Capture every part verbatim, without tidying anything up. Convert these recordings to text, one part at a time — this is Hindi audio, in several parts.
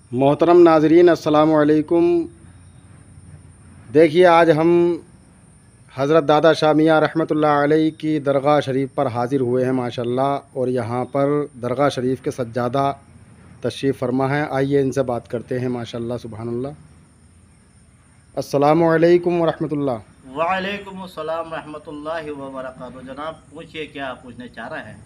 मोहतरम नाजरीन अस्सलामु अलैकुम। देखिए, आज हम हज़रत दादा शाह मियाँ रहमतुल्लाह अलैह की दरगाह शरीफ पर हाज़िर हुए हैं माशाल्लाह। और यहाँ पर दरगाह शरीफ के सज्जादा तशरीफ़ फरमा हैं। आइए इनसे बात करते हैं माशाल्लाह सुबहानल्लाह। अस्सलामु अलैकुम वरहमतुल्लाह। वालेकुम अस्सलाम रहमतुल्लाहि व बरकातुहू। जनाब पूछिए, क्या पूछने चाह रहे हैं?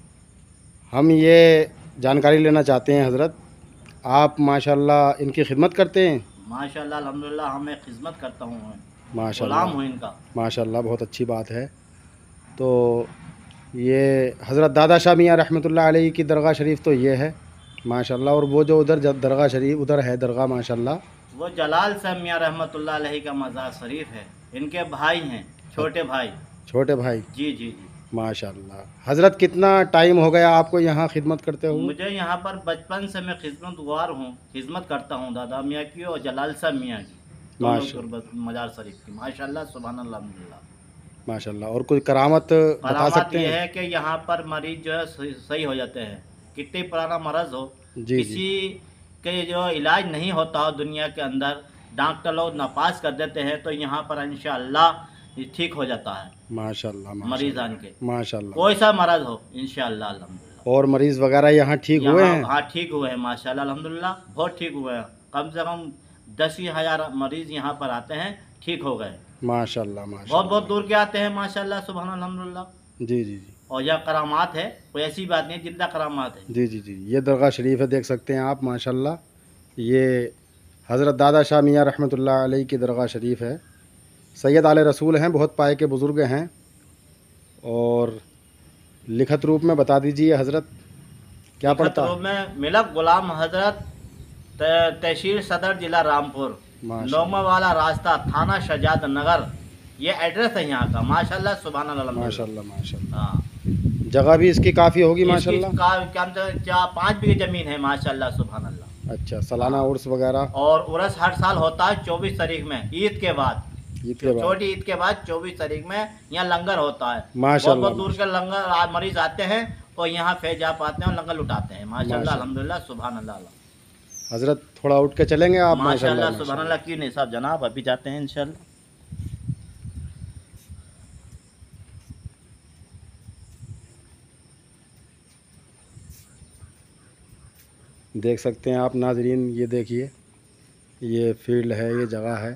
हम ये जानकारी लेना चाहते हैं हज़रत, आप माशाल्लाह इनकी खिदमत करते हैं? माशाल्लाह अल्हम्दुलिल्लाह, हमें खिदमत करता हूँ, गुलाम माशाल्लाह हूँ इनका। माशाल्लाह, बहुत अच्छी बात है। तो ये हज़रत दादा शाह मियाँ रहमतुल्लाह अलैह की दरगाह शरीफ तो ये है माशाल्लाह। और वो जो उधर दरगाह शरीफ उधर है दरगाह माशाल्लाह। वो जलाल साहब मियाँ रहमतुल्लाह अलैहि का मज़ार शरीफ है। इनके भाई हैं, छोटे भाई। छोटे भाई। जी जी जी। माशाल्लाह। हज़रत कितना टाइम हो गया आपको यहाँ खिदमत करते हुए? मुझे यहाँ पर बचपन से मैं खिदमतगार हूँ, खिदमत करता हूँ दादा मियाँ की और जलाल साहब मियाँ की, दोनों माशा गुरबत मज़ार शरीफ की। माशाल्लाह सुभान अल्लाह अल्हम्दुलिल्लाह। माशाल्लाह। और कोई करामत बता करामात सकते यह हैं? है कि यहाँ पर मरीज जो है सही सही हो जाते हैं। कितनी पुराना मरज़ हो, जी जी। किसी के जो इलाज नहीं होता हो दुनिया के अंदर, डॉक्टर लोग नापास कर देते हैं, तो यहाँ पर इंशाअल्लाह ये ठीक हो जाता है माशाल्लाह मरीज आन के, माशाल्लाह माशाल्लाह। कोई सा मरज़ हो इंशाअल्लाह अल्हम्दुलिल्लाह। और मरीज़ वगैरह यहाँ ठीक हुए यहाँ हैं? हाँ ठीक हुए हैं माशाल्लाह अल्हम्दुलिल्लाह, बहुत ठीक हुए हैं। कम से कम दस ही हज़ार मरीज़ यहाँ पर आते हैं, ठीक हो गए। माशाल्लाह बहुत बहुत माशाल्लाह। दूर के आते हैं माशाल्लाह सुभान अल्हम्दुलिल्लाह। जी जी जी। और यह करामात है, कोई ऐसी बात नहीं, जिंदा करामात है। जी जी जी। ये दरगाह शरीफ है, देख सकते हैं आप माशाल्लाह। ये हज़रत दादा शाह मियाँ रहमतुल्लाह अलैह की दरगाह शरीफ है। सैयद आले रसूल हैं, बहुत पाए के बुज़ुर्ग हैं। और लिखत रूप में बता दीजिए हज़रत, क्या लिखत पढ़ता रूप है? में मिलक गुलाम हजरत, तहसील सदर जिला रामपुर, नौमा माशाल्लाह वाला रास्ता, थाना शहजाद नगर, ये एड्रेस है यहाँ का। माशाल्लाह सुभान अल्लाह माशाल्लाह अल्हम्दुलिल्लाह। माशाल्लाह। हाँ, जगह भी इसकी काफ़ी होगी इसकी माशाल्लाह। का क्या चार पाँच बीघे ज़मीन है माशाल्लाह सुभान अल्लाह। अच्छा, सालाना हाँ, उर्स वगैरह? और उरस हर साल होता है चौबीस तारीख में, ईद के बाद। ईद के बाद? छोटी ईद के बाद चौबीस तारीख में यहाँ लंगर होता है। बहुत माशाल्लाह बहुत दूर के माशाल्लाह लंगर आ- मरीज आते हैं और यहाँ फैज आप आते हैं और लंगर लुटाते हैं। माशाल्लाह माशाल्लाह। अल्हम्दुलिल्लाह सुभान अल्लाह। हज़रत थोड़ा उठ के चलेंगे आप? माशाल्लाह माशाल्लाह सुभान माशाल्लाह। अल्लाह। क्यों नहीं साहब, जनाब अभी जाते हैं इंशाल्लाह। देख सकते हैं आप नाजरीन, ये देखिए, ये फील्ड है, ये जगह है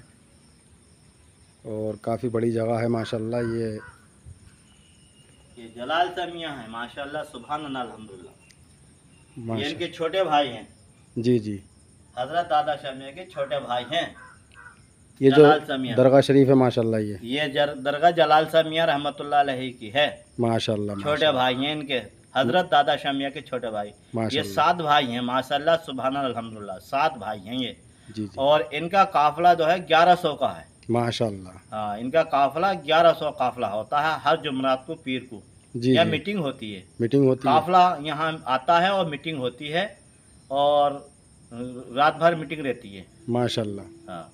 और काफ़ी बड़ी जगह है माशाल्लाह। ये ये जलाल सा मियाँ है माशाल्लाह सुभान अल्लाह अल्हम्दुलिल्लाह। ये माशा इनके छोटे भाई हैं, जी जी। हजरत दादा शाह मियाँ के छोटे भाई हैं, ये जो जलाल सा मियाँ। दरगाह शरीफ है माशाल्लाह, ये ये जर, दरगाह जलाल सा मियाँ रहमतुल्लाह अलैहि की है। माशाल्लाह छोटे माशाल्लाह भाई हैं इनके, हजरत दादा शाह मियाँ के छोटे भाई। ये माशाल्लाह। सात भाई हैं माशाल्लाह सुभान अल्हम्दुलिल्लाह, सात भाई हैं ये। जी जी। और इनका काफिला जो है ग्यारह सौ का है। माशाल्लाह। हाँ, इनका काफिला ग्यारह सौ काफिला होता है हर जुमरात को, पीर को। जी यह जी। मीटिंग होती है, मीटिंग होती है। काफिला यहाँ आता है और मीटिंग होती है, और रात भर मीटिंग रहती है। माशाल्लाह। हाँ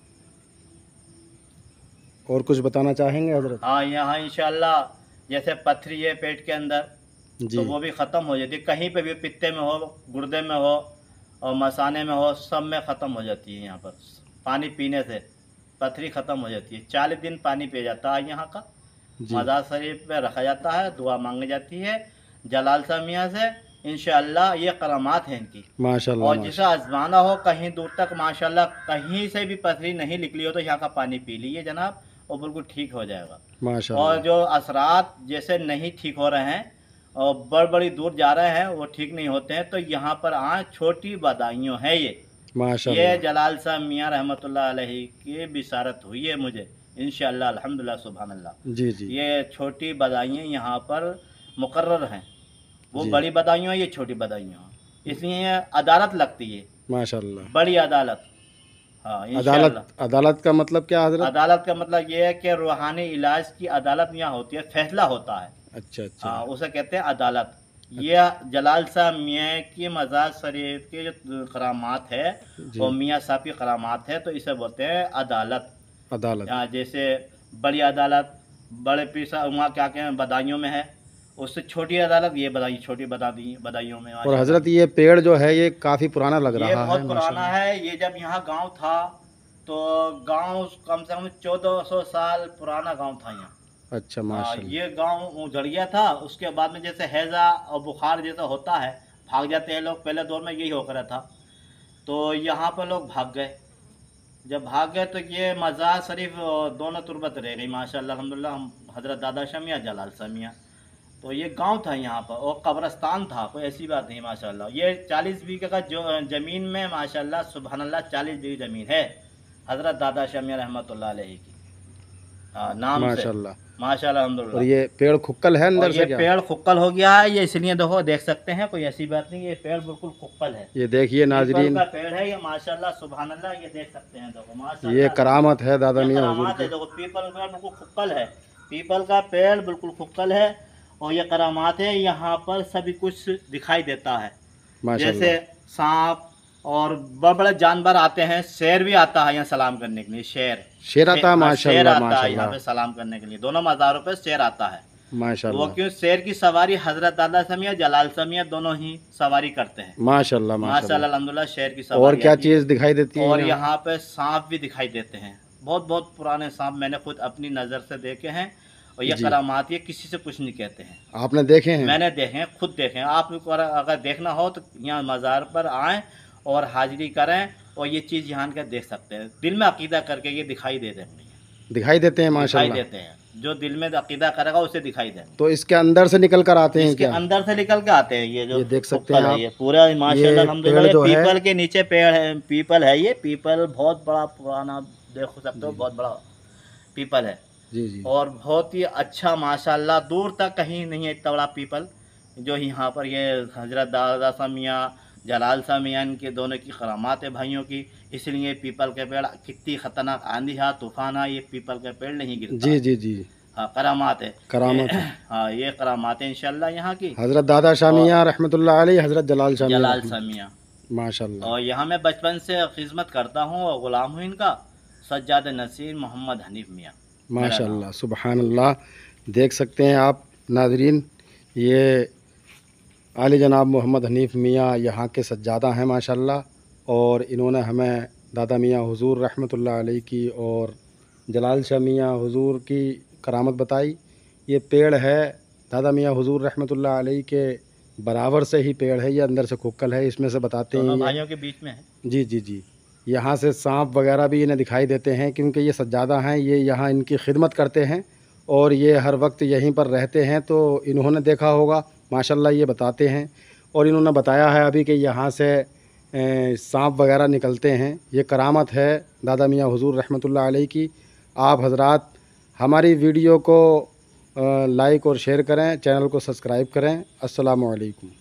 और कुछ बताना चाहेंगे हज़रत? हाँ, यहाँ इंशाल्लाह जैसे पथरी है पेट के अंदर, तो जी। वो भी ख़त्म हो जाती है। कहीं पे भी पित्ते में हो, गुर्दे में हो और मसाने में हो, सब में ख़त्म हो जाती है। यहाँ पर पानी पीने से पथरी ख़त्म हो जाती है। चालीस दिन पानी पिया जाता है यहाँ का। जी। मज़ार शरीफ में रखा जाता है, दुआ मांगी जाती है जलाल सा मियाँ से। इंशाअल्लाह ये करामात है इनकी। माशाल्लाह और जिसे माशाल्लाह आजमाना हो कहीं दूर तक, माशाल्लाह कहीं से भी पथरी नहीं निकली हो तो यहाँ का पानी पी लीजिए जनाब, और बिल्कुल ठीक हो जाएगा। और माशाल्लाह। जो असरात जैसे नहीं ठीक हो रहे हैं और बड़ बड़ी दूर जा रहे हैं, वो ठीक नहीं होते हैं, तो यहाँ पर आए, छोटी बदाइयों है ये। ये माशाल्लाह। जलाल साहब मियाँ रहमतुल्लाह अलैहि की बिसारत हुई है मुझे इंशाअल्लाह अल्हम्दुलिल्लाह सुभान अल्लाह। जी जी। ये छोटी बदाइयाँ यहाँ पर मुकर्रर हैं। वो जी। बड़ी बदाइयों, ये छोटी बदाइयों, इसलिए अदालत लगती है, माशाल्लाह। बड़ी अदालत। हाँ अदालत, इंशाअल्लाह। अदालत का मतलब क्या हज़रत? अदालत का मतलब ये है कि रूहानी इलाज की अदालत यहाँ होती है, फैसला होता है। अच्छा अच्छा। हाँ, उसे कहते हैं अदालत। ये जलाल साहब मियाँ की मज़ार शरीफ के जो करामात है जी। और मियाँ साहब की करामात है, तो इसे बोलते हैं अदालत। अदालत। हाँ, जैसे बड़ी अदालत, बड़े पीसा वहाँ क्या कहते हैं बदायूं में है, उससे छोटी अदालत ये बताइए, छोटी बता दी बदायूं में। और हज़रत ये पेड़ जो है ये काफ़ी पुराना लग ये रहा बहुत है पुराना माशाल्लाह। है। ये जब यहाँ गांव था तो गांव कम से कम चौदह सौ साल पुराना गांव था यहाँ। अच्छा हाँ, माशाल्लाह। ये गांव उजड़ गया था। उसके बाद में जैसे हैजा और बुखार जैसा होता है, भाग जाते हैं लोग, पहले दौर में यही होकर था। तो यहाँ पर लोग भाग गए। जब भाग गए तो ये मज़ार शरीफ दोनों तुरबत रह गई माशाल्लाह अल्हम्दुलिल्लाह। हम हज़रत दादा शाह मियां, जलाल शाह मियां, तो ये गांव था यहाँ पर और कब्रस्तान था, कोई ऐसी बात नहीं माशाल्लाह। ये चालीस बीघे का जो ज़मीन में माशाल्लाह सुबहानल्लाह चालीस बीघे ज़मीन है हज़रत दादा शाह मियां रहमतुल्लाह अलैहि की हाँ, नाम से माशाल्लाह। माशाल्लाह और अल्हम्दुलिल्लाह। ये पेड़ खुक्कल है अंदर और से ये क्या? पेड़ खुक्कल हो गया है, ये इसलिए देखो देख सकते हैं, कोई ऐसी बात नहीं, ये पेड़ बिल्कुल खुक्कल है। ये देखिए पीपल नाजरीन, का पेड़ है ये माशाल्लाह सुबहानल्लाह। ये देख सकते हैं, देखो माशाल्लाह ये करामत है दादा ये मियां हुजूर करामात है। की। देखो पीपल का बिल्कुल खुक्कल है, पीपल का पेड़ बिल्कुल खुक्कल है और ये करामात है। यहाँ पर सभी कुछ दिखाई देता है, माशाल्लाह। जैसे सांप और बड़े बड़े जानवर आते हैं। शेर भी आता है यहाँ सलाम करने के लिए, शेर शेर आता है हाँ, शेर माशाल्लाह आता है यहाँ माशाल्लाह पे सलाम करने के लिए। दोनों मज़ारों पे शेर आता है। वो माशाल्लाह क्यों, शेर की सवारी हजरत दादा समिया, जलाल समिया दोनों ही सवारी करते हैं माशाल्लाह माशाल्लाह माशाल्लाह। अल्हम्दुलिल्लाह। शेर की सवारी और क्या आती है। चीज़ दिखाई देती है और यहाँ? यहाँ पे सांप भी दिखाई देते हैं, बहुत बहुत पुराने सांप मैंने खुद अपनी नज़र से देखे हैं। और ये जी। करामात, ये किसी से कुछ नहीं कहते हैं, आपने देखे हैं? मैंने देखे हैं, खुद देखे हैं। आप अगर देखना हो तो यहाँ मज़ार पर आएँ और हाजिरी करें और ये चीज़ यहाँ के देख सकते हैं। दिल में अकीदा करके ये दिखाई दे देंगे, दिखाई देते हैं दिखाई माशाल्लाह। देते हैं। जो दिल में अकीदा करेगा उसे दिखाई देंगे। तो इसके अंदर से निकल कर आते हैं इसके क्या? अंदर से निकल के आते हैं। ये जो ये देख सकते पीपल हैं है, आप, ये पूरा माशाल्लाह ये अल्हम्दुलिल्लाह। पेड़ ये जो है, पीपल के नीचे पेड़ है, पीपल है। ये पीपल बहुत बड़ा पुराना, देख सकते हो, बहुत बड़ा पीपल है। जी जी। और बहुत ही अच्छा माशाल्लाह, दूर तक कहीं नहीं है इतना बड़ा पीपल जो यहाँ पर। ये हजरत दादा शाह मियां, जलाल शाह मियां, इनके दोनों की करामात है भाइयों की। इसलिए पीपल के पेड़, कितनी खतरनाक आंधी है, तूफान है, ये पीपल के पेड़ नहीं गिरता। जी जी जी, हाँ, करामात है, करामत है। हाँ ये करामात है इंशाल्लाह यहाँ की। हज़रत दादा शाह मियां रहमतुल्लाह अलैहि, हज़रत जलाल शाह मियां जलाल शाह मियां माशाल्लाह। और यहाँ मैं बचपन से खिदमत करता हूँ और ग़ुलाम हूँ इनका, सज्जाद नसीर मोहम्मद हनीफ मियां माशाल्लाह सुबहानल्लाह। देख सकते हैं आप नाज़रीन, ये आली जनाब मोहम्मद हनीफ मियां यहाँ के सज्जादा हैं माशाल्लाह। और इन्होंने हमें दादा मियां हुजूर रहमतुल्लाह अलैहि की और जलाल शाह मियां हुजूर की करामत बताई। ये पेड़ है दादा मियां हुजूर रहमतुल्लाह अलैहि के बराबर से ही पेड़ है, ये अंदर से खुक्कल है, इसमें से बताते हैं दोनों ये। भाइयों के बीच में है। जी जी जी, यहाँ से सांप वगैरह भी इन्हें दिखाई देते हैं क्योंकि ये सज्जादा हैं, ये यहाँ इनकी खिदमत करते हैं और ये हर वक्त यहीं पर रहते हैं। तो इन्होंने देखा होगा माशाल्लाह, ये बताते हैं। और इन्होंने बताया है अभी कि यहाँ से सांप वगैरह निकलते हैं। ये करामत है दादा मियां हुजूर रहमतुल्लाह अलैहि की। आप हजरात हमारी वीडियो को लाइक और शेयर करें, चैनल को सब्सक्राइब करें। अस्सलामु अलैकुम।